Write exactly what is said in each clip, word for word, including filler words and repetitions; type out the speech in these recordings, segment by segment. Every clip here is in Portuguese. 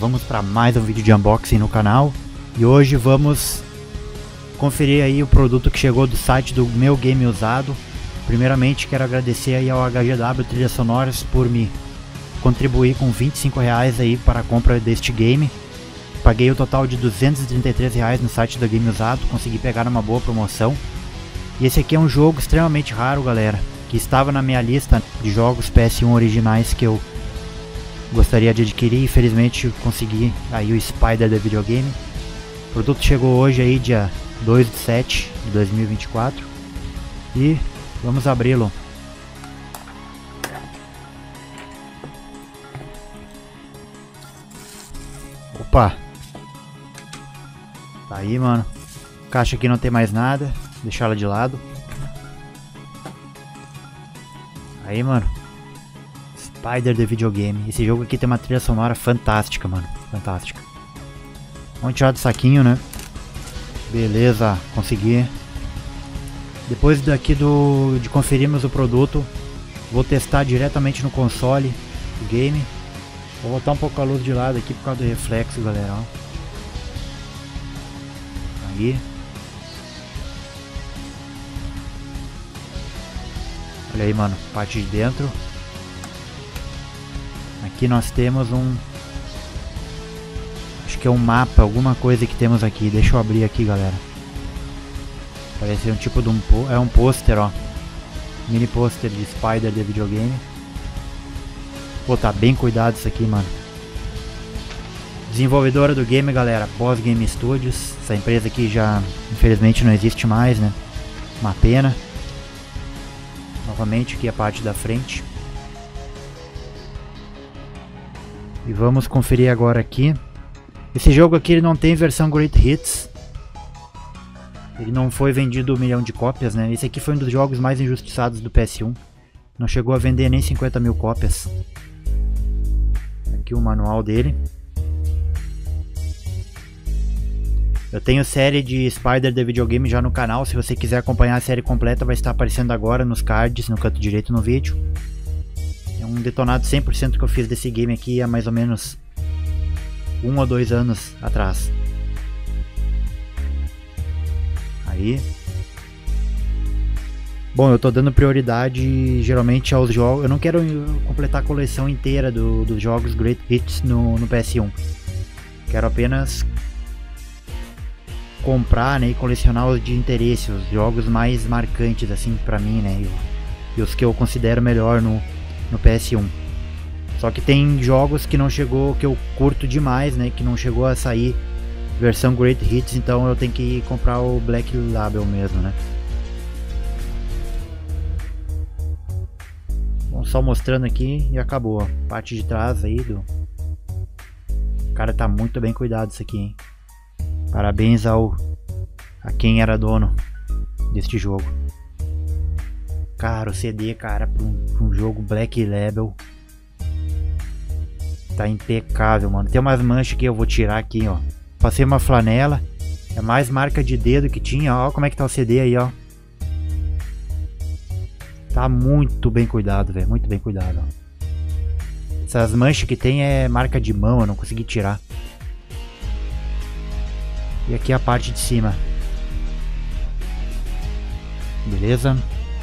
vamos para mais um vídeo de unboxing no canal. E hoje vamos conferir aí o produto que chegou do site do Meu Game Usado. Primeiramente quero agradecer aí ao H G W Trilhas Sonoras por me contribuir com vinte e cinco reais aí para a compra deste game. Paguei o total de duzentos e trinta e três reais no site do Game Usado, consegui pegar uma boa promoção. E esse aqui é um jogo extremamente raro, galera, que estava na minha lista de jogos P S um originais que eu gostaria de adquirir. Infelizmente consegui aí o Spider da videogame. O produto chegou hoje aí, dia dois de sete de dois mil e vinte e quatro. E vamos abri-lo. Opa! Tá aí, mano. Caixa aqui não tem mais nada. Deixar ela de lado. Aí, mano. Spider the videogame. Esse jogo aqui tem uma trilha sonora fantástica, mano. Fantástica. Vamos tirar do saquinho, né? Beleza, consegui. Depois daqui do, de conferirmos o produto, vou testar diretamente no console o game. Vou botar um pouco a luz de lado aqui por causa do reflexo, galera. Ó. Aí. Olha aí, mano, parte de dentro. Aqui nós temos um... Acho que é um mapa, alguma coisa que temos aqui. Deixa eu abrir aqui, galera. Parece um tipo de um... É um pôster, ó. Mini pôster de Spider de videogame. Pô, tá bem cuidado isso aqui, mano. Desenvolvedora do game, galera, Boss Game Studios. Essa empresa aqui já, infelizmente, não existe mais, né? Uma pena. Novamente aqui a parte da frente. E vamos conferir agora aqui. Esse jogo aqui ele não tem versão Great Hits. Ele não foi vendido um milhão de cópias, né? Esse aqui foi um dos jogos mais injustiçados do P S um. Não chegou a vender nem cinquenta mil cópias. Aqui o manual dele. Eu tenho série de Spider the videogame já no canal. Se você quiser acompanhar a série completa, vai estar aparecendo agora nos cards, no canto direito no vídeo. É um detonado cem por cento que eu fiz desse game aqui há mais ou menos um ou dois anos atrás. Aí. Bom, eu tô dando prioridade geralmente aos jogos. Eu não quero completar a coleção inteira do, dos jogos Great Hits no, no P S um. Quero apenas comprar, né, e colecionar os de interesse, os jogos mais marcantes assim pra mim, né, e, e os que eu considero melhor no, no P S um. Só que tem jogos que não chegou, que eu curto demais, né, que não chegou a sair versão Great Hits, então eu tenho que comprar o Black Label mesmo, né. Bom, só mostrando aqui e acabou, ó. Parte de trás aí do... O cara tá muito bem cuidado isso aqui, hein. Parabéns ao a quem era dono deste jogo. Cara, o C D, cara, para um, pra um jogo Black Label tá impecável, mano. Tem umas manchas que eu vou tirar aqui, ó. Passei uma flanela. É mais marca de dedo que tinha. Ó como é que tá o C D aí, ó. Tá muito bem cuidado, velho. Muito bem cuidado, ó. Essas manchas que tem é marca de mão, eu não consegui tirar. E aqui a parte de cima. Beleza?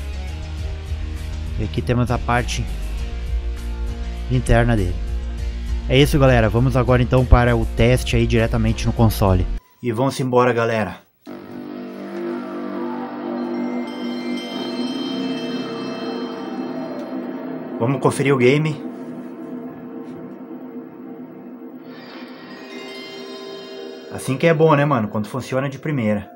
E aqui temos a parte interna dele. É isso, galera. Vamos agora então para o teste aí diretamente no console. E vamos embora, galera. Vamos conferir o game. Assim que é bom, né, mano? Quando funciona de primeira.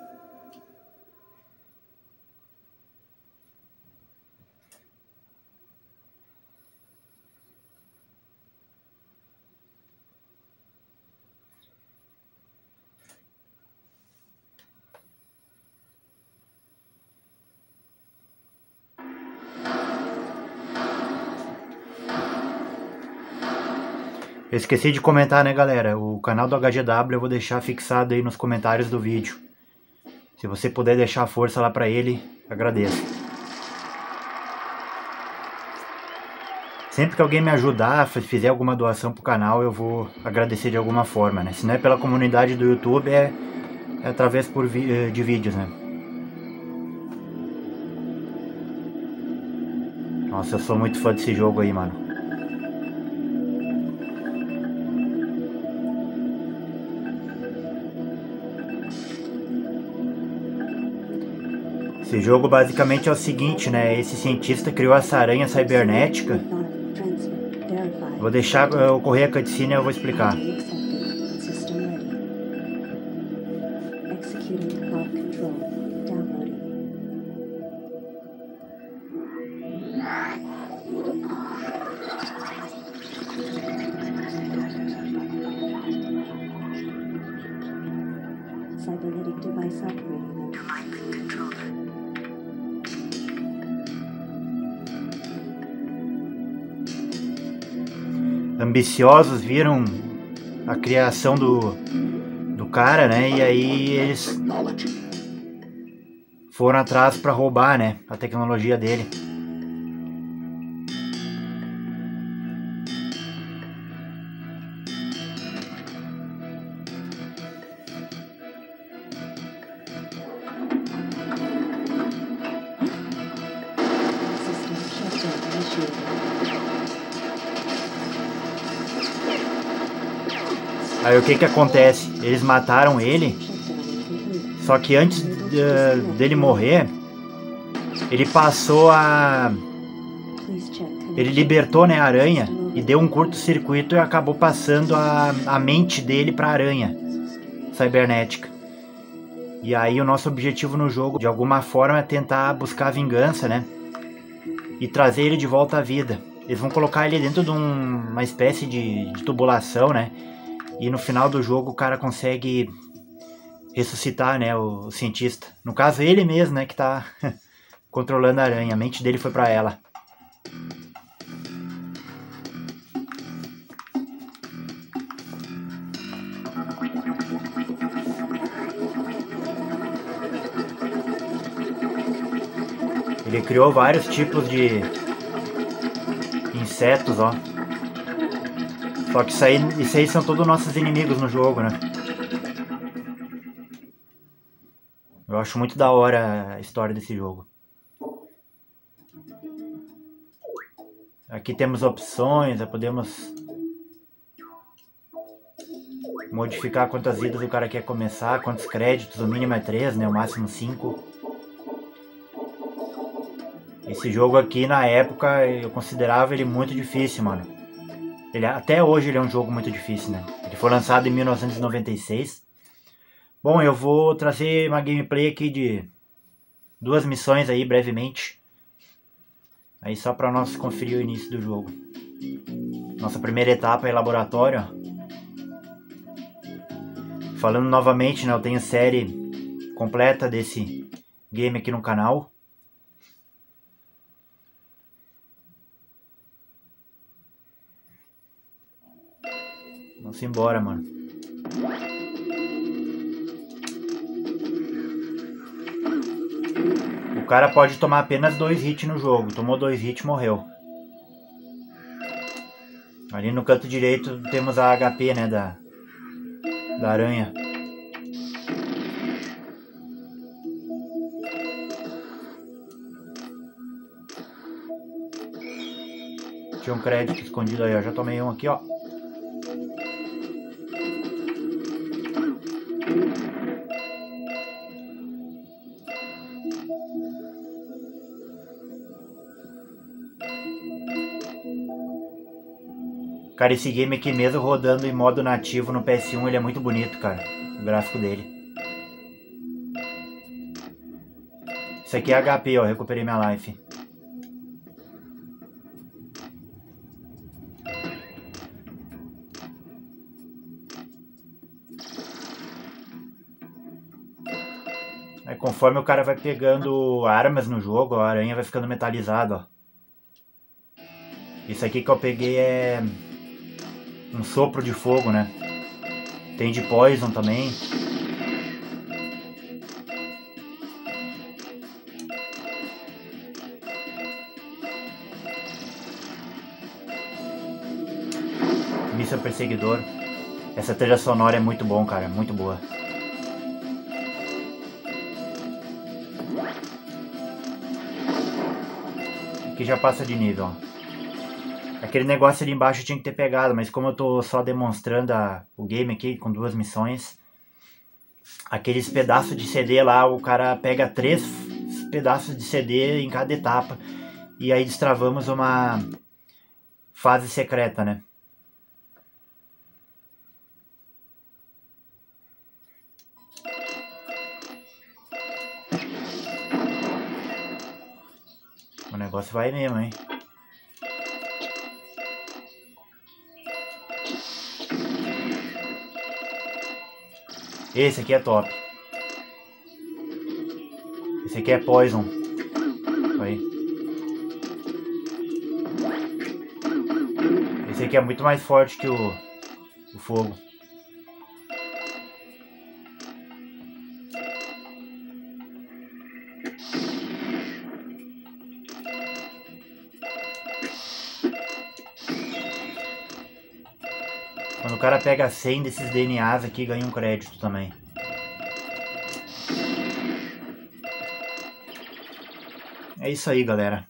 Eu esqueci de comentar, né, galera? O canal do H G W eu vou deixar fixado aí nos comentários do vídeo. Se você puder deixar a força lá pra ele, agradeço. Sempre que alguém me ajudar, fizer alguma doação pro canal, eu vou agradecer de alguma forma, né? Se não é pela comunidade do YouTube, é, é através por vi de vídeos, né? Nossa, eu sou muito fã desse jogo aí, mano. Esse jogo basicamente é o seguinte, né? Esse cientista criou essa aranha cibernética. Vou deixar eu correr a cutscene e eu vou explicar. Cybernetic device operating under my control. Ambiciosos viram a criação do, do cara, né? E aí eles foram atrás para roubar, né? A tecnologia dele. Aí o que que acontece? Eles mataram ele, só que antes uh, dele morrer, ele passou a... Ele libertou, né, a aranha e deu um curto-circuito e acabou passando a, a mente dele pra aranha cibernética. E aí o nosso objetivo no jogo, de alguma forma, é tentar buscar vingança, né? E trazer ele de volta à vida. Eles vão colocar ele dentro de um, uma espécie de, de tubulação, né? E no final do jogo o cara consegue ressuscitar, né, o, o cientista. No caso ele mesmo, né, que tá controlando a aranha. A mente dele foi pra ela. Ele criou vários tipos de insetos, ó. Só que isso aí, isso aí são todos nossos inimigos no jogo, né? Eu acho muito da hora a história desse jogo. Aqui temos opções, podemos modificar quantas vidas o cara quer começar, quantos créditos, o mínimo é três, né? O máximo cinco. Esse jogo aqui, na época, eu considerava ele muito difícil, mano. Ele, até hoje ele é um jogo muito difícil, né? Ele foi lançado em mil novecentos e noventa e seis. Bom, eu vou trazer uma gameplay aqui de duas missões aí, brevemente. Aí só para nós conferir o início do jogo. Nossa primeira etapa é laboratório. Falando novamente, né? Eu tenho série completa desse game aqui no canal. Vamos embora, mano. O cara pode tomar apenas dois hits no jogo. Tomou dois hits e morreu. Ali no canto direito temos a H P, né, da, da aranha. Tinha um crédito escondido aí, ó. Já tomei um aqui, ó. Cara, esse game aqui mesmo rodando em modo nativo no P S um, ele é muito bonito, cara. O gráfico dele. Isso aqui é H P, ó. Recuperei minha life. Aí conforme o cara vai pegando armas no jogo, a aranha vai ficando metalizada, ó. Isso aqui que eu peguei é um sopro de fogo, né? Tem de poison também. Míssil Perseguidor. Essa trilha sonora é muito bom, cara, muito boa. Aqui já passa de nível, ó. Aquele negócio ali embaixo eu tinha que ter pegado, mas como eu tô só demonstrando a, o game aqui com duas missões, aqueles pedaços de C D lá, o cara pega três pedaços de C D em cada etapa e aí destravamos uma fase secreta, né? O negócio vai mesmo, hein? Esse aqui é top. Esse aqui é Poison. Aí. Esse aqui é muito mais forte que o, o fogo. Quando o cara pega cem desses D N As aqui, ganha um crédito também. É isso aí, galera.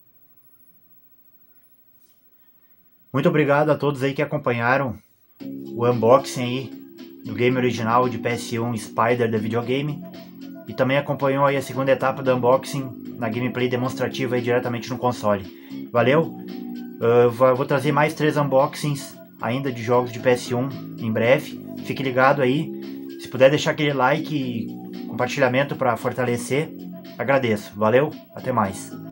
Muito obrigado a todos aí que acompanharam o unboxing aí do game original de P S um Spider da videogame. E também acompanhou aí a segunda etapa do unboxing na gameplay demonstrativa aí diretamente no console. Valeu! Uh, vou trazer mais três unboxings ainda de jogos de P S um em breve. Fique ligado aí. Se puder deixar aquele like e compartilhamento para fortalecer, agradeço. Valeu, até mais.